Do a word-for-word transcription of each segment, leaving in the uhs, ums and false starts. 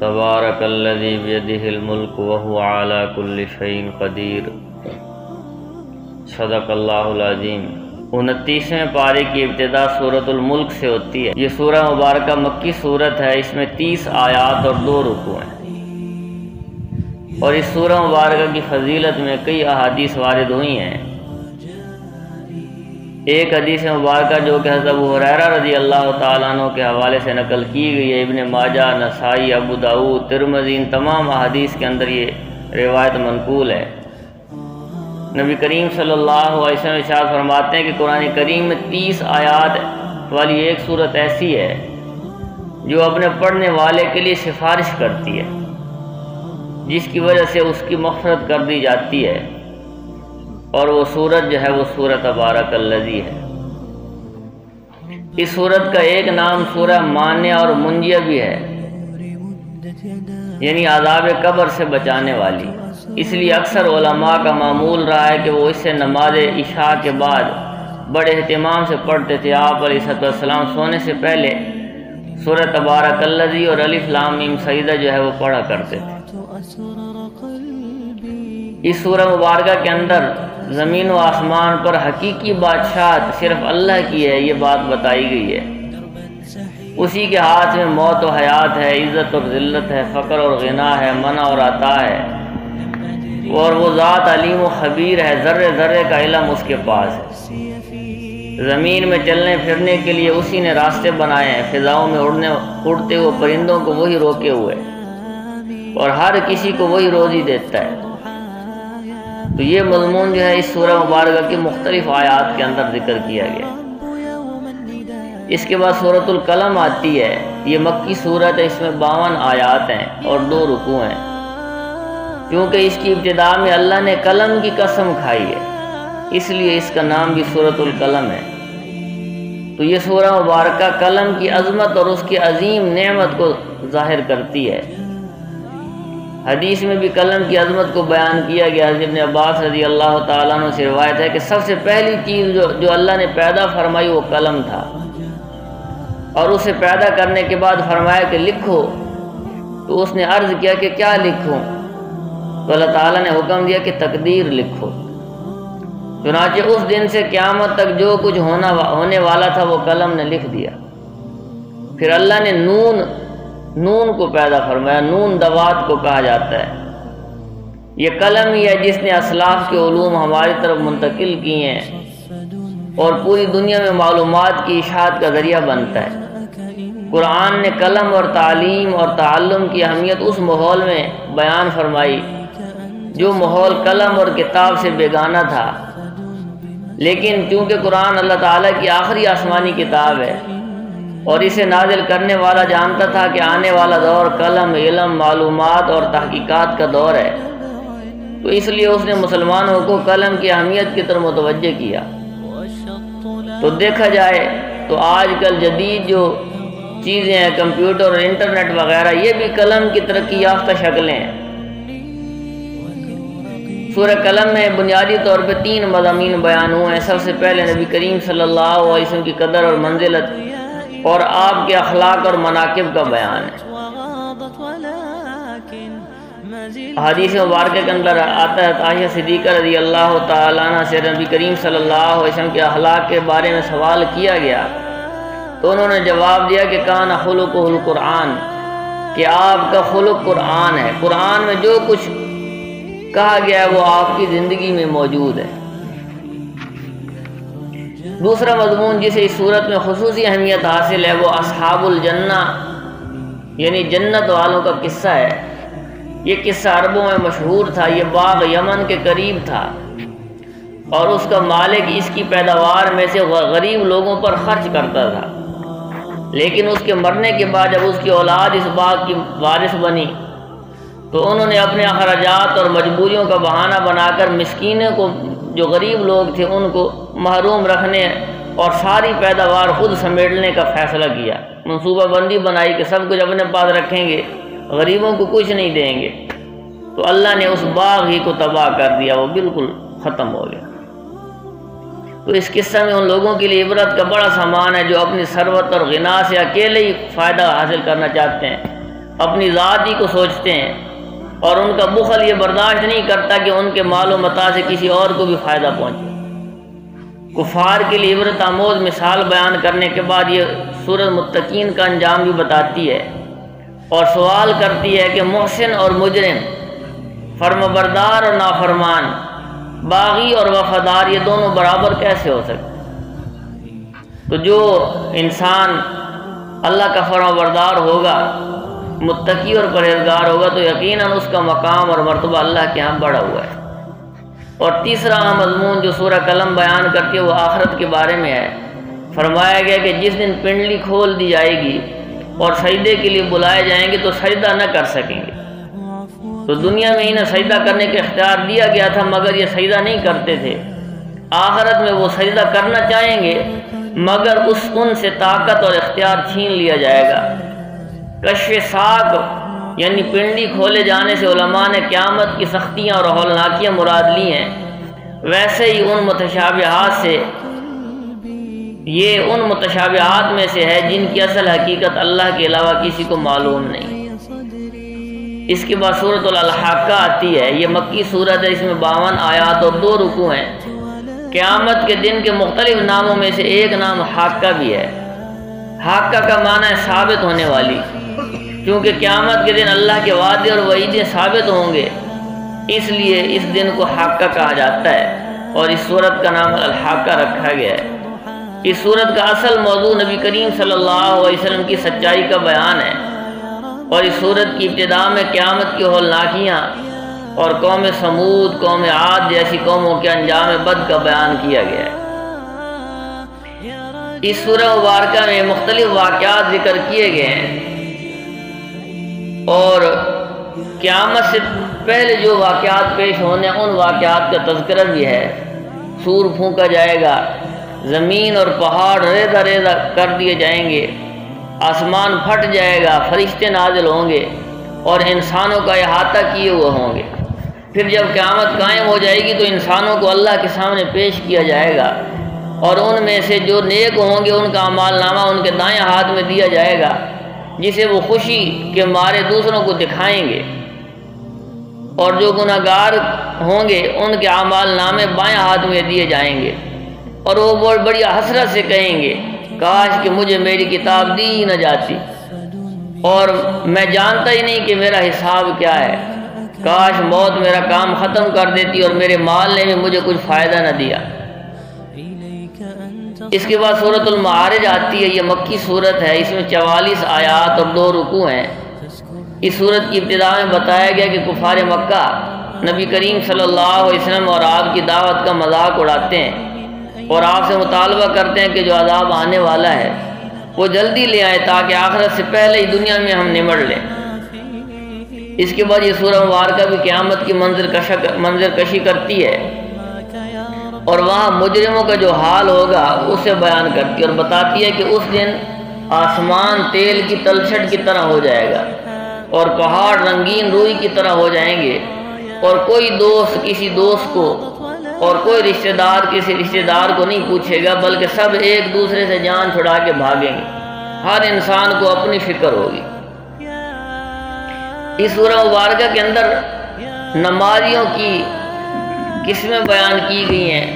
تبارک الذی بیدہ الملک وہو علی کل شیء قدیر۔ صدق اللہ العظیم۔ انتیسویں پارے کی ابتدا سورۃ الملک سے ہوتی ہے۔ یہ سورہ مبارکہ مکی سورت ہے، اس میں تیس آیات اور دو رکوع ہیں، اور اس سورہ مبارکہ کی فضیلت میں کئی احادیث وارد ہوئی ہیں۔ ایک حدیث مبارکہ جو کہ حضرت ابو ہریرہ رضی اللہ تعالیٰ عنہ کے حوالے سے نقل کی گئی ہے، ابن ماجہ، نسائی، ابو داؤد، ترمذی، ان تمام احادیث کے اندر یہ روایت منقول ہے۔ نبی کریم صلی اللہ علیہ وسلم ارشاد فرماتے ہیں کہ قرآن کریم میں تیس آیات والی ایک صورت ایسی ہے جو اپنے پڑھنے والے کے لیے سفارش کرتی ہے، جس کی وجہ سے اس کی مغفرت کر دی جاتی ہے، اور وہ سورت جو ہے وہ سورہ تبارک الذی ہے۔ اس سورت کا ایک نام سورہ مانع اور منجیہ بھی ہے، یعنی عذاب قبر سے بچانے والی۔ اس لیے اکثر علماء کا معمول رہا ہے کہ وہ اس سے نماز عشاء کے بعد بڑے اہتمام سے پڑھتے تھے۔ آپ علیہ السلام سونے سے پہلے سورہ تبارک الذی اور الف لام میم سجدہ جو ہے وہ پڑھا کرتے تھے۔ اس سورہ مبارکہ کے اندر زمین و آسمان پر حقیقی بادشاہت صرف اللہ کی ہے، یہ بات بتائی گئی ہے۔ اسی کے ہاتھ میں موت و حیات ہے، عزت اور ذلت ہے، فقر اور غنا ہے، منع اور عطا ہے، اور وہ ذات علیم و خبیر ہے، ذرے ذرے کا علم اس کے پاس ہے۔ زمین میں چلنے پھرنے کے لیے اسی نے راستے بنائے ہیں، فضاؤں میں اڑنے اڑتے ہوئے پرندوں کو وہی روکے ہوئے، اور ہر کسی کو وہی روزی دیتا ہے۔ تو یہ مضمون جو ہے اس سورہ مبارکہ کی مختلف آیات کے اندر ذکر کیا گیا۔ اس کے بعد سورۃ القلم آتی ہے، یہ مکی سورت ہے، اس میں باون آیات ہیں اور دو رکوع ہیں۔ کیونکہ اس کی ابتدا میں اللہ نے قلم کی قسم کھائی ہے، اس لیے اس کا نام بھی سورۃ القلم ہے۔ تو یہ سورہ مبارکہ قلم کی عظمت اور اس کی عظیم نعمت کو ظاہر کرتی ہے۔ حدیث میں بھی قلم کی عظمت کو بیان کیا گیا۔ حضرت ابن عباس رضی اللہ تعالیٰ عنہ سے روایت ہے کہ سب سے پہلی چیز جو جو اللہ نے پیدا فرمائی وہ قلم تھا، اور اسے پیدا کرنے کے بعد فرمایا کہ لکھو۔ تو اس نے عرض کیا کہ کیا لکھوں؟ تو اللہ تعالیٰ نے حکم دیا کہ تقدیر لکھو۔ چنانچہ اس دن سے قیامت تک جو کچھ ہونا ہونے والا تھا وہ قلم نے لکھ دیا۔ پھر اللہ نے نون نون کو پیدا فرمایا، نون دوات کو کہا جاتا ہے۔ یہ قلم ہی ہے جس نے اسلاف کے علوم ہماری طرف منتقل کیے ہیں، اور پوری دنیا میں معلومات کی اشاعت کا ذریعہ بنتا ہے۔ قرآن نے قلم اور تعلیم اور تعلم کی اہمیت اس ماحول میں بیان فرمائی جو ماحول قلم اور کتاب سے بیگانہ تھا، لیکن چونکہ قرآن اللہ تعالیٰ کی آخری آسمانی کتاب ہے اور اسے نازل کرنے والا جانتا تھا کہ آنے والا دور قلم، علم، معلومات اور تحقیقات کا دور ہے، تو اس لیے اس نے مسلمانوں کو قلم کی اہمیت کی طرف متوجہ کیا۔ تو دیکھا جائے تو آج کل جدید جو چیزیں ہیں، کمپیوٹر اور انٹرنیٹ وغیرہ، یہ بھی قلم کی ترقی یافتہ شکلیں ہیں۔ سورہ قلم میں بنیادی طور پہ تین مضامین بیان ہوئے ہیں۔ سب سے پہلے نبی کریم صلی اللہ علیہ وسلم کی قدر اور منزلت اور آپ کے اخلاق اور مناقب کا بیان ہے۔ حدیث مبارکہ کے اندر آتا ہے، عائشہ صدیقہ رضی اللہ تعالیٰ عنہ سے نبی کریم صلی اللہ علیہ وسلم کے اخلاق کے بارے میں سوال کیا گیا، تو انہوں نے جواب دیا کہ کان خلقہ القرآن، کہ آپ کا خلق قرآن ہے، قرآن میں جو کچھ کہا گیا ہے وہ آپ کی زندگی میں موجود ہے۔ دوسرا مضمون جسے اس صورت میں خصوصی اہمیت حاصل ہے وہ اصحاب الجنہ، یعنی جنت والوں کا قصہ ہے۔ یہ قصہ عربوں میں مشہور تھا۔ یہ باغ یمن کے قریب تھا، اور اس کا مالک اس کی پیداوار میں سے غریب لوگوں پر خرچ کرتا تھا، لیکن اس کے مرنے کے بعد جب اس کی اولاد اس باغ کی وارث بنی تو انہوں نے اپنے اخراجات اور مجبوریوں کا بہانہ بنا کر مسکینوں کو، جو غریب لوگ تھے، ان کو محروم رکھنے اور ساری پیداوار خود سمیٹنے کا فیصلہ کیا۔ منصوبہ بندی بنائی کہ سب کچھ اپنے پاس رکھیں گے، غریبوں کو کچھ نہیں دیں گے۔ تو اللہ نے اس باغ ہی کو تباہ کر دیا، وہ بالکل ختم ہو گیا۔ تو اس قصہ میں ان لوگوں کے لیے عبرت کا بڑا سامان ہے جو اپنی ثروت اور غنا سے اکیلے ہی فائدہ حاصل کرنا چاہتے ہیں، اپنی ذات ہی کو سوچتے ہیں، اور ان کا بخل یہ برداشت نہیں کرتا کہ ان کے مال و متاع سے کسی اور کو بھی فائدہ پہنچے۔ کفار کے لیے عبرت آموز مثال بیان کرنے کے بعد یہ سورۃ متقین کا انجام بھی بتاتی ہے، اور سوال کرتی ہے کہ محسن اور مجرم، فرمانبردار اور نافرمان، باغی اور وفادار، یہ دونوں برابر کیسے ہو سکتے؟ تو جو انسان اللہ کا فرمانبردار ہوگا، متقی اور پرہیزگار ہوگا، تو یقیناً اس کا مقام اور مرتبہ اللہ کے ہاں بڑھا ہوا ہے۔ اور تیسرا اہم مضمون جو سورہ قلم بیان کرتی ہے وہ آخرت کے بارے میں ہے۔ فرمایا گیا کہ جس دن پنڈلی کھول دی جائے گی اور سجدے کے لیے بلائے جائیں گے تو سجدہ نہ کر سکیں گے۔ تو دنیا میں انہیں سجدہ کرنے کا اختیار دیا گیا تھا، مگر یہ سجدہ نہیں کرتے تھے۔ آخرت میں وہ سجدہ کرنا چاہیں گے، مگر اس ان سے طاقت اور اختیار چھین لیا جائے گا۔ کشف ساق یعنی پنڈلی کھولے جانے سے علماء نے قیامت کی سختیاں اور ہولناکیاں مراد لی ہیں، ویسے ہی ان متشابہات سے یہ ان متشابہات میں سے ہے جن کی اصل حقیقت اللہ کے علاوہ کسی کو معلوم نہیں۔ اس کے بعد سورۃ الحاقہ آتی ہے، یہ مکی سورت ہے، اس میں باون آیات اور دو رکوع ہیں۔ قیامت کے دن کے مختلف ناموں میں سے ایک نام حاقہ بھی ہے۔ حاقہ کا معنی ہے ثابت ہونے والی، کیونکہ قیامت کے دن اللہ کے وعدے اور وعیدیں ثابت ہوں گے، اس لیے اس دن کو حاقہ کہا جاتا ہے، اور اس سورت کا نام الحاقہ رکھا گیا ہے۔ اس سورت کا اصل موضوع نبی کریم صلی اللہ علیہ وسلم کی سچائی کا بیان ہے، اور اس سورت کی ابتدا میں قیامت کی ہولناکیاں اور قوم سمود، قوم عاد جیسی قوموں کے انجام بد کا بیان کیا گیا ہے۔ اس سورہ مبارکہ میں مختلف واقعات ذکر کیے گئے ہیں، اور قیامت سے پہلے جو واقعات پیش ہونے ان واقعات کا تذکرہ بھی ہے۔ سور پھونکا جائے گا، زمین اور پہاڑ ریزہ ریزہ کر دیے جائیں گے، آسمان پھٹ جائے گا، فرشتے نازل ہوں گے اور انسانوں کا احاطہ کیے ہوئے ہوں گے۔ پھر جب قیامت قائم ہو جائے گی تو انسانوں کو اللہ کے سامنے پیش کیا جائے گا، اور ان میں سے جو نیک ہوں گے ان کا اعمال نامہ ان کے دائیں ہاتھ میں دیا جائے گا، جسے وہ خوشی کے مارے دوسروں کو دکھائیں گے، اور جو گناہگار ہوں گے ان کے اعمال نامے بائیں ہاتھ میں دیے جائیں گے، اور وہ بہت بڑی حسرت سے کہیں گے کاش کہ مجھے میری کتاب دی ہی نہ جاتی، اور میں جانتا ہی نہیں کہ میرا حساب کیا ہے، کاش موت میرا کام ختم کر دیتی اور میرے مال نے بھی مجھے کچھ فائدہ نہ دیا۔ اس کے بعد سورۃ المعارج آتی ہے، یہ مکی سورت ہے، اس میں چوالیس آیات اور دو رکوع ہیں۔ اس سورت کی ابتدا میں بتایا گیا کہ کفار مکہ نبی کریم صلی اللہ علیہ وسلم اور آپ کی دعوت کا مذاق اڑاتے ہیں، اور آپ سے مطالبہ کرتے ہیں کہ جو عذاب آنے والا ہے وہ جلدی لے آئے تاکہ آخرت سے پہلے ہی دنیا میں ہم نمٹ لیں۔ اس کے بعد یہ سورہ مبارکہ بھی قیامت کی منظر کشک منظر کشی کرتی ہے، اور وہاں مجرموں کا جو حال ہوگا اسے بیان کرتی ہے، اور بتاتی ہے کہ اس دن آسمان تیل کی تلچھٹ کی طرح ہو جائے گا، اور پہاڑ رنگین روئی کی طرح ہو جائیں گے، اور کوئی دوست کسی دوست کو اور کوئی رشتہ دار کسی رشتہ دار کو نہیں پوچھے گا، بلکہ سب ایک دوسرے سے جان چھڑا کے بھاگیں گے، ہر انسان کو اپنی فکر ہوگی۔ اس سورہ مبارکہ کے اندر نمازیوں کی قسمیں بیان کی گئی ہیں،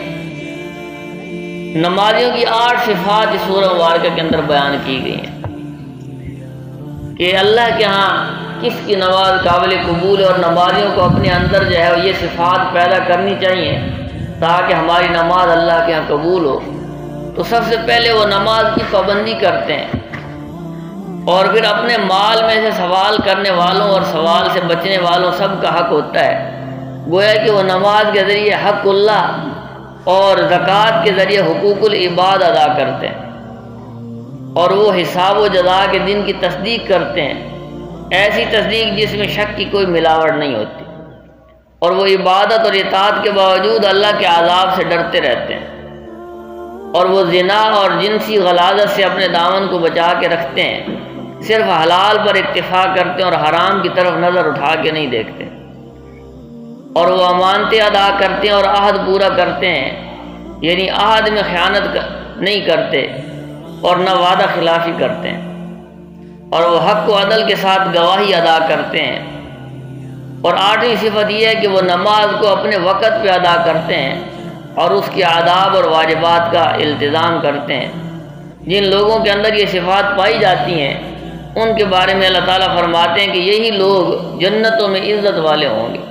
نمازیوں کی آٹھ صفات اس سورہ مبارکہ کے اندر بیان کی گئی ہیں کہ اللہ کے ہاں کس کی نماز قابل قبول ہے، اور نمازیوں کو اپنے اندر جو ہے یہ صفات پیدا کرنی چاہیے تاکہ ہماری نماز اللہ کے ہاں قبول ہو۔ تو سب سے پہلے وہ نماز کی پابندی کرتے ہیں، اور پھر اپنے مال میں سے سوال کرنے والوں اور سوال سے بچنے والوں سب کا حق ہوتا ہے، گویا کہ وہ نماز کے ذریعے حق اللہ اور زکوٰۃ کے ذریعے حقوق العباد ادا کرتے ہیں، اور وہ حساب و جزا کے دن کی تصدیق کرتے ہیں، ایسی تصدیق جس میں شک کی کوئی ملاوٹ نہیں ہوتی، اور وہ عبادت اور اطاعت کے باوجود اللہ کے عذاب سے ڈرتے رہتے ہیں، اور وہ زنا اور جنسی غلاظت سے اپنے دامن کو بچا کے رکھتے ہیں، صرف حلال پر اکتفا کرتے ہیں اور حرام کی طرف نظر اٹھا کے نہیں دیکھتے، اور وہ امانتیں ادا کرتے ہیں اور عہد پورا کرتے ہیں، یعنی عہد میں خیانت نہیں کرتے اور نہ وعدہ خلافی کرتے ہیں۔ اور وہ حق و عدل کے ساتھ گواہی ادا کرتے ہیں۔ اور آٹھویں صفت یہ ہے کہ وہ نماز کو اپنے وقت پہ ادا کرتے ہیں اور اس کے آداب اور واجبات کا التزام کرتے ہیں۔ جن لوگوں کے اندر یہ صفات پائی جاتی ہیں ان کے بارے میں اللہ تعالیٰ فرماتے ہیں کہ یہی لوگ جنتوں میں عزت والے ہوں گے۔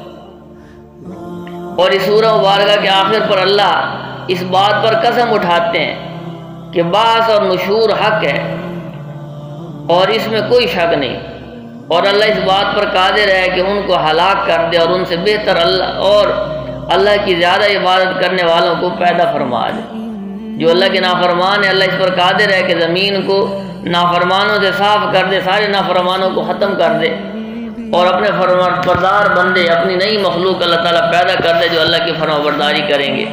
اور اس سورہ مبارکہ کے آخر پر اللہ اس بات پر قسم اٹھاتے ہیں کہ بعث اور نشور حق ہے اور اس میں کوئی شک نہیں، اور اللہ اس بات پر قادر ہے کہ ان کو ہلاک کر دے اور ان سے بہتر اللہ اور اللہ کی زیادہ عبادت کرنے والوں کو پیدا فرما دے۔ جو اللہ کے نافرمان ہے، اللہ اس پر قادر ہے کہ زمین کو نافرمانوں سے صاف کر دے، سارے نافرمانوں کو ختم کر دے اور اپنے فرمانبردار بندے، اپنی نئی مخلوق اللہ تعالیٰ پیدا کر دے جو اللہ کی فرمانبرداری کریں گے۔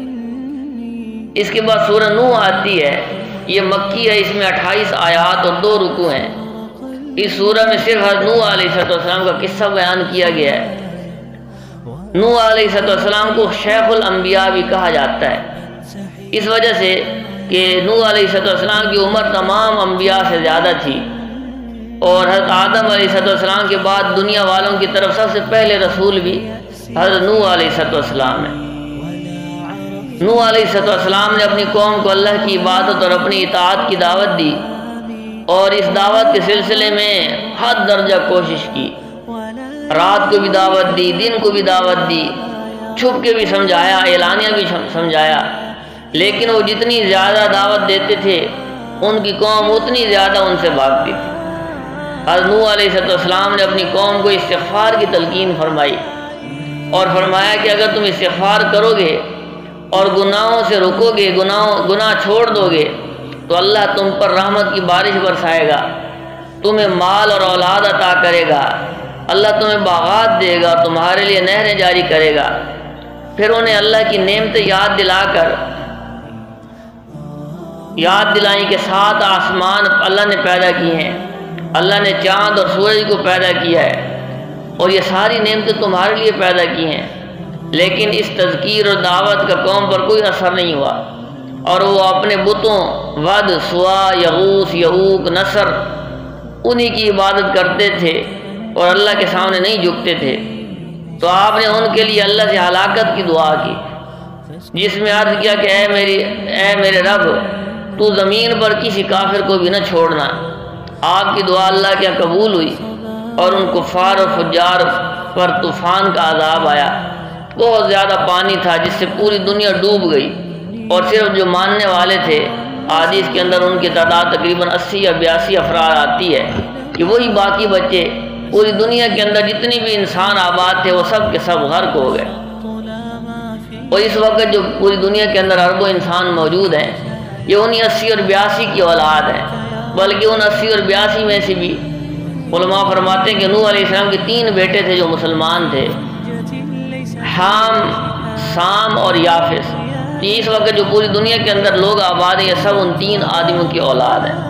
اس کے بعد سورہ نوح آتی ہے، یہ مکی ہے، اس میں اٹھائیس آیات اور دو رکوع ہیں۔ اس سورہ میں صرف حضرت نوح علیہ السلام کا قصہ بیان کیا گیا ہے۔ نوح علیہ السلام کو شیخ الانبیاء بھی کہا جاتا ہے، اس وجہ سے کہ نوح علیہ السلام کی عمر تمام انبیاء سے زیادہ تھی، اور حضرت آدم علیہ السلام کے بعد دنیا والوں کی طرف سب سے پہلے رسول بھی حضرت نوح علیہ السلام ہے۔ نوح علیہ السلام نے اپنی قوم کو اللہ کی عبادت اور اپنی اطاعت کی دعوت دی، اور اس دعوت کے سلسلے میں حد درجہ کوشش کی۔ رات کو بھی دعوت دی، دن کو بھی دعوت دی، چھپ کے بھی سمجھایا، اعلانیہ بھی سمجھایا، لیکن وہ جتنی زیادہ دعوت دیتے تھے ان کی قوم اتنی زیادہ ان سے بھاگتی تھی۔ حضرت نوح علیہ السلام نے اپنی قوم کو استغفار کی تلقین فرمائی اور فرمایا کہ اگر تم استغفار کرو گے اور گناہوں سے رکو گے، گناہوں گناہ چھوڑ دو گے تو اللہ تم پر رحمت کی بارش برسائے گا، تمہیں مال اور اولاد عطا کرے گا، اللہ تمہیں باغات دے گا اور تمہارے لیے نہریں جاری کرے گا۔ پھر انہیں اللہ کی نعمتیں یاد دلا کر یاد دلائیں کہ سات آسمان اللہ نے پیدا کیے ہیں، اللہ نے چاند اور سورج کو پیدا کیا ہے اور یہ ساری نعمتیں تمہارے لیے پیدا کی ہیں، لیکن اس تذکیر اور دعوت کا قوم پر کوئی اثر نہیں ہوا، اور وہ اپنے بتوں ود، سوا، یغوث، یعوق، نصر انہی کی عبادت کرتے تھے اور اللہ کے سامنے نہیں جھکتے تھے۔ تو آپ نے ان کے لیے اللہ سے ہلاکت کی دعا کی، جس میں عرض کیا کہ اے میری اے میرے رب، تو زمین پر کسی کافر کو بھی نہ چھوڑنا۔ آپ کی دعا اللہ کے قبول ہوئی اور ان کفار اور فجار پر طوفان کا عذاب آیا۔ بہت زیادہ پانی تھا جس سے پوری دنیا ڈوب گئی، اور صرف جو ماننے والے تھے، حدیث کے اندر ان کی تعداد تقریباً اسی یا بیاسی افراد آتی ہے کہ وہی باقی بچے، پوری دنیا کے اندر جتنی بھی انسان آباد تھے وہ سب کے سب غرق ہو گئے۔ اور اس وقت جو پوری دنیا کے اندر اربوں انسان موجود ہیں، یہ انہی اسی اور بیاسی کی اولاد ہیں، بلکہ ان اسی اور بیاسی میں سے بھی علماء فرماتے ہیں کہ نوح علیہ السلام کے تین بیٹے تھے جو مسلمان تھے، حام، سام اور یافس۔ اس وقت جو پوری دنیا کے اندر لوگ آباد ہیں، یہ سب ان تین آدمیوں کی اولاد ہیں۔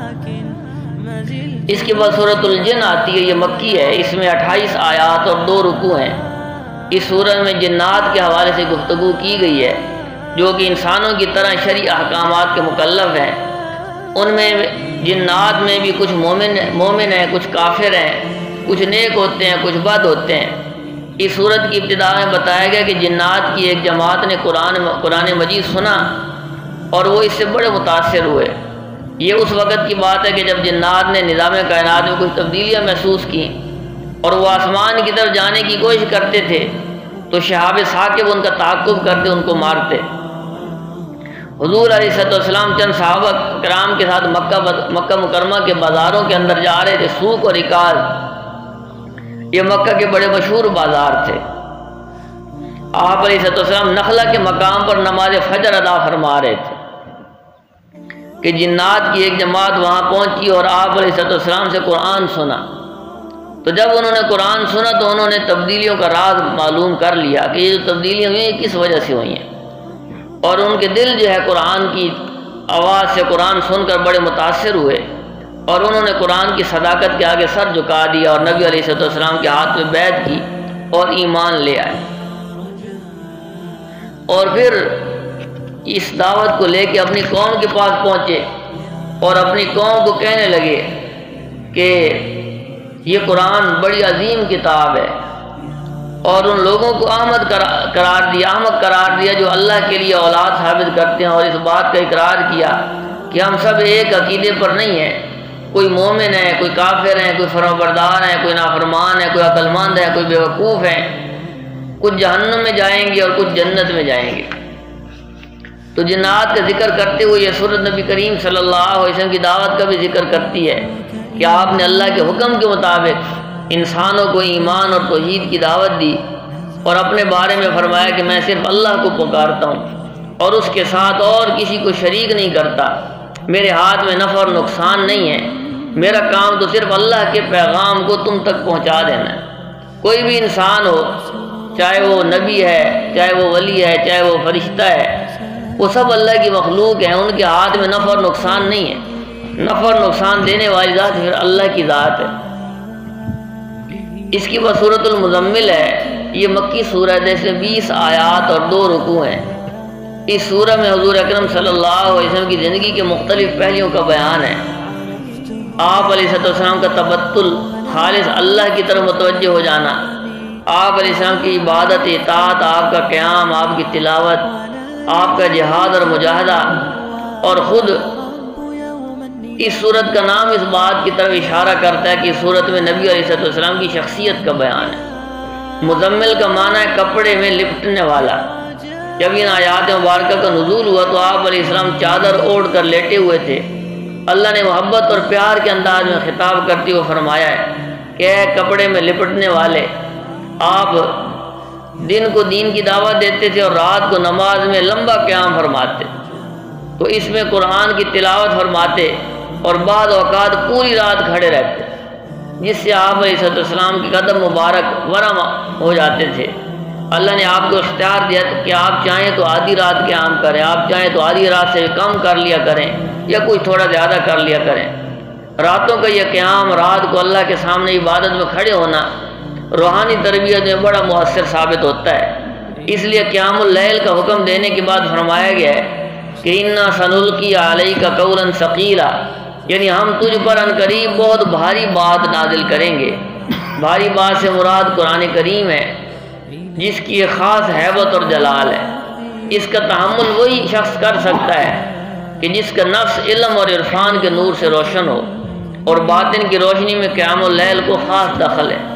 اس کے بعد سورۃ الجن آتی ہے، یہ مکی ہے، اس میں اٹھائیس آیات اور دو رکوع ہیں۔ اس سورۃ میں جنات کے حوالے سے گفتگو کی گئی ہے، جو کہ انسانوں کی طرح شرعی احکامات کے مکلف ہیں۔ ان میں جنات میں بھی کچھ مومن مومن ہیں، کچھ کافر ہیں، کچھ نیک ہوتے ہیں، کچھ بد ہوتے ہیں۔ اس سورت کی ابتدا میں بتایا گیا کہ جنات کی ایک جماعت نے قرآن قرآن مجید سنا اور وہ اس سے بڑے متاثر ہوئے۔ یہ اس وقت کی بات ہے کہ جب جنات نے نظام کائنات میں کچھ تبدیلیاں محسوس کی اور وہ آسمان کی طرف جانے کی کوشش کرتے تھے تو شہاب ثاقب ان کا تعاقب کرتے، ان کو مارتے۔ حضور علیہ السلام چند صحابہ کرام کے ساتھ مکہ مکہ مکرمہ کے بازاروں کے اندر جا رہے تھے۔ سوق اور رکاز یہ مکہ کے بڑے مشہور بازار تھے۔ آپ علیہ السلام نخلہ کے مقام پر نماز فجر ادا فرما رہے تھے کہ جنات کی ایک جماعت وہاں پہنچی اور آپ علیہ السلام سے قرآن سنا۔ تو جب انہوں نے قرآن سنا تو انہوں نے تبدیلیوں کا راز معلوم کر لیا کہ یہ جو تبدیلیاں ہوئی ہیں کس وجہ سے ہوئی ہیں، اور ان کے دل جو ہے قرآن کی آواز سے قرآن سن کر بڑے متاثر ہوئے، اور انہوں نے قرآن کی صداقت کے آگے سر جھکا دیا اور نبی علیہ السلام کے ہاتھ میں بیعت کی اور ایمان لے آئے۔ اور پھر اس دعوت کو لے کے اپنی قوم کے پاس پہنچے اور اپنی قوم کو کہنے لگے کہ یہ قرآن بڑی عظیم کتاب ہے، اور ان لوگوں کو احمد قرار دیا احمد قرار دیا جو اللہ کے لیے اولاد ثابت کرتے ہیں، اور اس بات کا اقرار کیا کہ ہم سب ایک عقیدے پر نہیں ہیں، کوئی مومن ہے، کوئی کافر ہے، کوئی فرمانبردار ہے، کوئی نافرمان ہے، کوئی عقل مند ہے، کوئی بیوقوف ہے، کچھ جہنم میں جائیں گے اور کچھ جنت میں جائیں گے۔ تو جنات کا ذکر کرتے ہوئے یہ سورت نبی کریم صلی اللہ علیہ وسلم کی دعوت کا بھی ذکر کرتی ہے کہ آپ نے اللہ کے حکم کے مطابق انسانوں کو ایمان اور توحید کی دعوت دی، اور اپنے بارے میں فرمایا کہ میں صرف اللہ کو پکارتا ہوں اور اس کے ساتھ اور کسی کو شریک نہیں کرتا، میرے ہاتھ میں نفع اور نقصان نہیں ہے، میرا کام تو صرف اللہ کے پیغام کو تم تک پہنچا دینا ہے۔ کوئی بھی انسان ہو، چاہے وہ نبی ہے، چاہے وہ ولی ہے، چاہے وہ فرشتہ ہے، وہ سب اللہ کی مخلوق ہیں، ان کے ہاتھ میں نفع اور نقصان نہیں ہے، نفع اور نقصان دینے والی ذات پھر اللہ کی ذات ہے۔ اس کی بعد سورۃ المزمل ہے، یہ مکی سورہ ہے، جیسے بیس آیات اور دو رکوع ہیں۔ اس سورہ میں حضور اکرم صلی اللہ علیہ وسلم کی زندگی کے مختلف پہلوؤں کا بیان ہے۔ آپ علیہ السلام کا تبتل، خالص اللہ کی طرف متوجہ ہو جانا، آپ علیہ السلام کی عبادت، اطاعت، آپ کا قیام، آپ کی تلاوت، آپ کا جہاد اور مجاہدہ، اور خود اس صورت کا نام اس بات کی طرف اشارہ کرتا ہے کہ اس صورت میں نبی علیہ السلام کی شخصیت کا بیان ہے۔ مزمل کا معنی ہے کپڑے میں لپٹنے والا۔ جب ان آیات مبارکہ کا نزول ہوا تو آپ علیہ السلام چادر اوڑھ کر لیٹے ہوئے تھے۔ اللہ نے محبت اور پیار کے انداز میں خطاب کرتے ہوئے فرمایا ہے کہ اے کپڑے میں لپٹنے والے، آپ دن کو دین کی دعوت دیتے تھے اور رات کو نماز میں لمبا قیام فرماتے، تو اس میں قرآن کی تلاوت فرماتے اور بعض اوقات پوری رات کھڑے رہتے، جس سے آپ علیہ السلام کے قدم مبارک ورم ہو جاتے تھے۔ اللہ نے آپ کو اختیار دیا کہ آپ چاہیں تو آدھی رات قیام کریں، آپ چاہیں تو آدھی رات سے کم کر لیا کریں یا کوئی تھوڑا زیادہ کر لیا کریں۔ راتوں کا یہ قیام، رات کو اللہ کے سامنے عبادت میں کھڑے ہونا، روحانی تربیت میں بڑا مؤثر ثابت ہوتا ہے۔ اس لیے قیام اللیل کا حکم دینے کے بعد فرمایا گیا ہے کہ انا سنلقی علیک قولا ثقیلا، یعنی ہم تجھ پر ان قریب بہت بھاری بات نازل کریں گے۔ بھاری بات سے مراد قرآن کریم ہے، جس کی ایک خاص ہیبت اور جلال ہے۔ اس کا تحمل وہی شخص کر سکتا ہے کہ جس کا نفس علم اور عرفان کے نور سے روشن ہو، اور باطن کی روشنی میں قیام اللیل کو خاص دخل ہے۔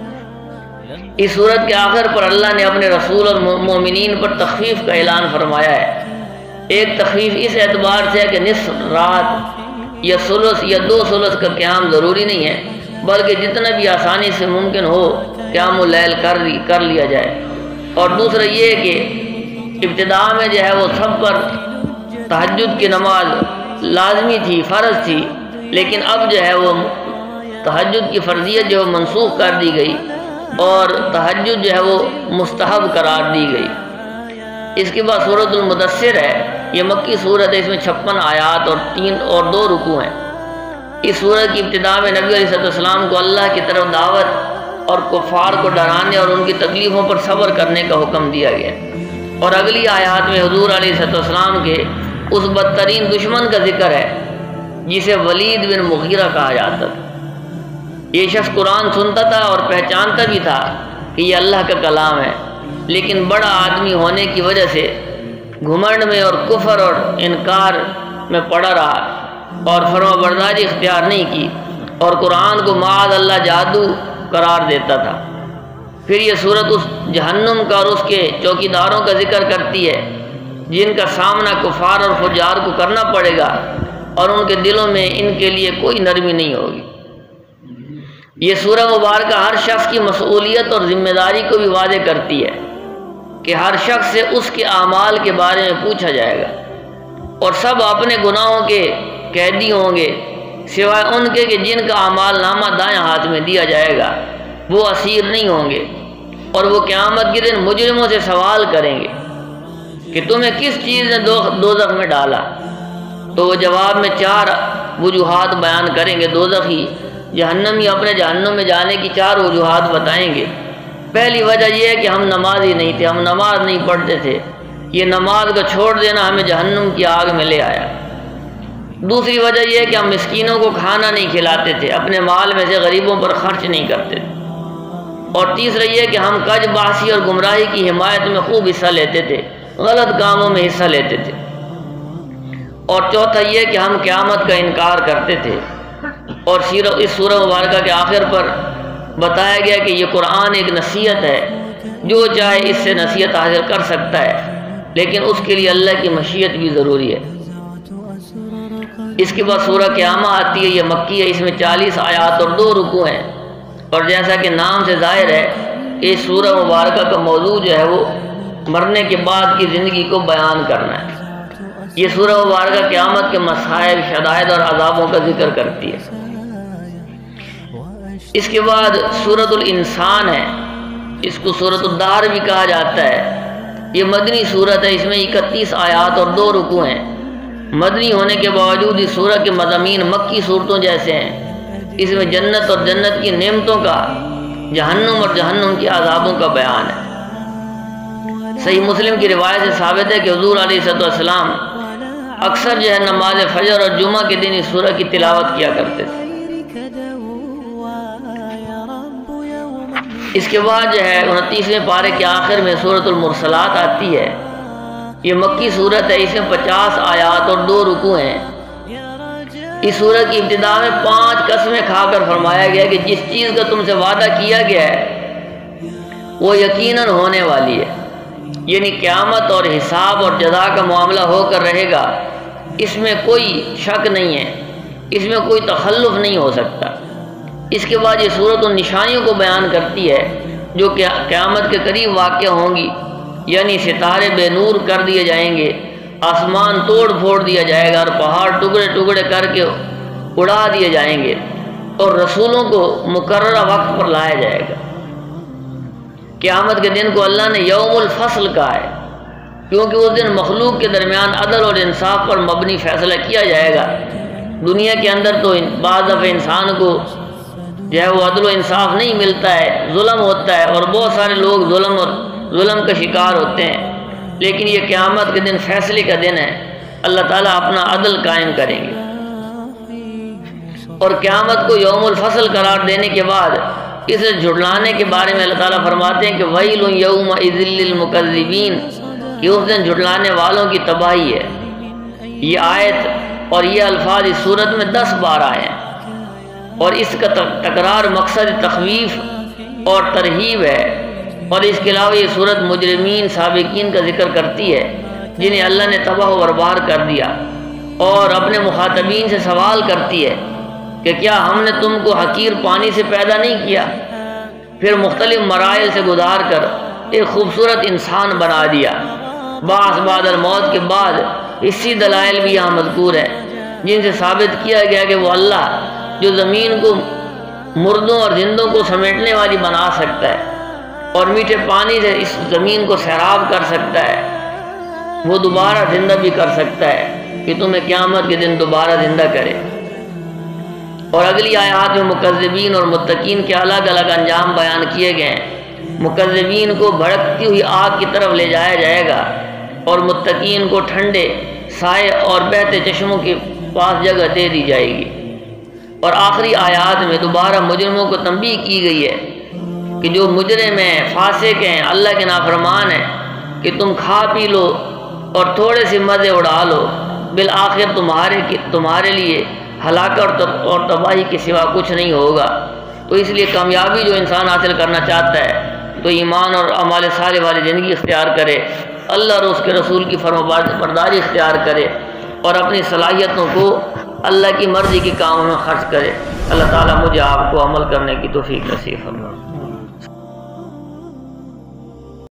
اس صورت کے آخر پر اللہ نے اپنے رسول اور مومنین پر تخفیف کا اعلان فرمایا ہے۔ ایک تخفیف اس اعتبار سے ہے کہ نصف رات یا ثلث یا دو ثلث کا قیام ضروری نہیں ہے، بلکہ جتنا بھی آسانی سے ممکن ہو قیام اللیل کر لی کر لیا جائے۔ اور دوسرا یہ کہ ابتدا میں جو ہے وہ سب پر تہجد کی نماز لازمی تھی، فرض تھی، لیکن اب جو ہے وہ تہجد کی فرضیت جو منسوخ کر دی گئی اور تہجد جو ہے وہ مستحب قرار دی گئی۔ اس کے بعد سورۃ المدثر ہے، یہ مکی سورت ہے، اس میں چھپن آیات اور تین اور دو رکوع ہیں۔ اس سورت کی ابتدا میں نبی علیہ السلام کو اللہ کی طرف دعوت اور کفار کو ڈرانے اور ان کی تکلیفوں پر صبر کرنے کا حکم دیا گیا، اور اگلی آیات میں حضور علیہ السلام کے اس بدترین دشمن کا ذکر ہے جسے ولید بن مغیرہ کہا جاتا تھا۔ یہ شخص قرآن سنتا تھا اور پہچانتا بھی تھا کہ یہ اللہ کا کلام ہے، لیکن بڑا آدمی ہونے کی وجہ سے گھمنڈ میں اور کفر اور انکار میں پڑا رہا اور فرما برداری اختیار نہیں کی، اور قرآن کو معاذ اللہ جادو قرار دیتا تھا۔ پھر یہ صورت اس جہنم کا اور اس کے چوکیداروں کا ذکر کرتی ہے جن کا سامنا کفار اور فجار کو کرنا پڑے گا، اور ان کے دلوں میں ان کے لیے کوئی نرمی نہیں ہوگی۔ یہ سورہ مبارکہ ہر شخص کی مسئولیت اور ذمہ داری کو بھی واضح کرتی ہے کہ ہر شخص سے اس کے اعمال کے بارے میں پوچھا جائے گا، اور سب اپنے گناہوں کے قیدی ہوں گے سوائے ان کے کہ جن کا اعمال نامہ دائیں ہاتھ میں دیا جائے گا، وہ اسیر نہیں ہوں گے، اور وہ قیامت کے دن مجرموں سے سوال کریں گے کہ تمہیں کس چیز نے دوزخ میں ڈالا، تو وہ جواب میں چار وجوہات بیان کریں گے۔ دوزخی جہنمی اپنے جہنم میں جانے کی چار وجوہات بتائیں گے۔ پہلی وجہ یہ ہے کہ ہم نمازی نہیں تھے، ہم نماز نہیں پڑھتے تھے، یہ نماز کا چھوڑ دینا ہمیں جہنم کی آگ میں لے آیا۔ دوسری وجہ یہ ہے کہ ہم مسکینوں کو کھانا نہیں کھلاتے تھے، اپنے مال میں سے غریبوں پر خرچ نہیں کرتے تھے۔ اور تیسرا یہ کہ ہم کج باسی اور گمراہی کی حمایت میں خوب حصہ لیتے تھے، غلط کاموں میں حصہ لیتے تھے۔ اور چوتھا یہ کہ ہم قیامت کا انکار کرتے تھے۔ اور اس سورہ مبارکہ کے آخر پر بتایا گیا کہ یہ قرآن ایک نصیحت ہے، جو چاہے اس سے نصیحت حاصل کر سکتا ہے، لیکن اس کے لیے اللہ کی مشیت بھی ضروری ہے۔ اس کے بعد سورہ قیامہ آتی ہے، یہ مکی ہے، اس میں چالیس آیات اور دو رکوع ہیں۔ اور جیسا کہ نام سے ظاہر ہے کہ اس سورہ مبارکہ کا موضوع جو ہے وہ مرنے کے بعد کی زندگی کو بیان کرنا ہے۔ یہ سورہ مبارکہ قیامت کے مصائب، شدائد اور عذابوں کا ذکر کرتی ہے۔ اس کے بعد سورۃ الانسان ہے، اس کو سورۃ الدہر بھی کہا جاتا ہے۔ یہ مدنی سورت ہے، اس میں اکتیس آیات اور دو رکوع ہیں۔ مدنی ہونے کے باوجود اس سورہ کے مضامین مکی صورتوں جیسے ہیں۔ اس میں جنت اور جنت کی نعمتوں کا، جہنم اور جہنم کے عذابوں کا بیان ہے۔ صحیح مسلم کی روایت سے ثابت ہے کہ حضور علیہ السلام اکثر جو ہے نماز فجر اور جمعہ کے دن اس سورہ کی تلاوت کیا کرتے تھے۔ اس کے بعد جو ہے انتیسویں پارے کے آخر میں سورۃ المرسلات آتی ہے۔ یہ مکی صورت ہے، اس میں پچاس آیات اور دو رکوع ہیں۔ اس سورت کی ابتدا میں پانچ قسمیں کھا کر فرمایا گیا کہ جس چیز کا تم سے وعدہ کیا گیا ہے وہ یقیناً ہونے والی ہے، یعنی قیامت اور حساب اور جزا کا معاملہ ہو کر رہے گا، اس میں کوئی شک نہیں ہے، اس میں کوئی تخلف نہیں ہو سکتا۔ اس کے بعد یہ سورت ان نشانیوں کو بیان کرتی ہے جو کہ قیامت کے قریب واقع ہوں گی، یعنی ستارے بے نور کر دیے جائیں گے، آسمان توڑ پھوڑ دیا جائے گا اور پہاڑ ٹکڑے ٹکڑے کر کے اڑا دیے جائیں گے، اور رسولوں کو مقررہ وقت پر لایا جائے گا۔ قیامت کے دن کو اللہ نے یوم الفصل کہا ہے، کیونکہ اس دن مخلوق کے درمیان عدل اور انصاف پر مبنی فیصلہ کیا جائے گا۔ دنیا کے اندر تو بعض دفعہ انسان کو جو ہے وہ عدل و انصاف نہیں ملتا ہے، ظلم ہوتا ہے، اور بہت سارے لوگ ظلم اور ظلم کا شکار ہوتے ہیں، لیکن یہ قیامت کے دن فیصلے کا دن ہے، اللہ تعالیٰ اپنا عدل قائم کریں گے۔ اور قیامت کو یوم الفصل قرار دینے کے بعد اسے جھٹلانے کے بارے میں اللہ تعالیٰ فرماتے ہیں کہ وَيْلٌ يَوْمَئِذٍ لِّلْمُكَذِّبِينَ، کہ اس دن جھٹلانے والوں کی تباہی ہے۔ یہ آیت اور یہ الفاظ اس صورت میں دس بار آئے ہیں، اور اس کا تکرار مقصد تخویف اور ترہیب ہے۔ اور اس کے علاوہ یہ صورت مجرمین سابقین کا ذکر کرتی ہے جنہیں اللہ نے تباہ و برباد کر دیا، اور اپنے مخاطبین سے سوال کرتی ہے کہ کیا ہم نے تم کو حقیر پانی سے پیدا نہیں کیا، پھر مختلف مراحل سے گزار کر ایک خوبصورت انسان بنا دیا۔ بعث بعد الموت کے بعد اسی دلائل بھی یہاں مذکور ہے جن سے ثابت کیا گیا کہ وہ اللہ جو زمین کو مردوں اور زندوں کو سمیٹنے والی بنا سکتا ہے اور میٹھے پانی سے اس زمین کو سیراب کر سکتا ہے، وہ دوبارہ زندہ بھی کر سکتا ہے کہ تمہیں قیامت کے دن دوبارہ زندہ کرے۔ اور اگلی آیات میں مکذبین اور متقین کے الگ الگ انجام بیان کیے گئے ہیں۔ مکذبین کو بھڑکتی ہوئی آگ کی طرف لے جایا جائے گا، اور متقین کو ٹھنڈے سائے اور بہتے چشموں کے پاس جگہ دے دی جائے گی۔ اور آخری آیات میں دوبارہ مجرموں کو تنبیہ کی گئی ہے کہ جو مجرم ہیں، فاسق ہیں، اللہ کے نافرمان ہیں، کہ تم کھا پی لو اور تھوڑے سے مزے اڑا لو، بالآخر تمہارے تمہارے لیے ہلاکت اور تباہی کے سوا کچھ نہیں ہوگا۔ تو اس لیے کامیابی جو انسان حاصل کرنا چاہتا ہے تو ایمان اور اعمال صالح والی زندگی اختیار کرے، اللہ اور اس کے رسول کی فرما برداری اختیار کرے، اور اپنی صلاحیتوں کو اللہ کی مرضی کے کاموں میں خرچ کرے۔ اللہ تعالیٰ مجھے آپ کو عمل کرنے کی توفیق نصیب فرمائے۔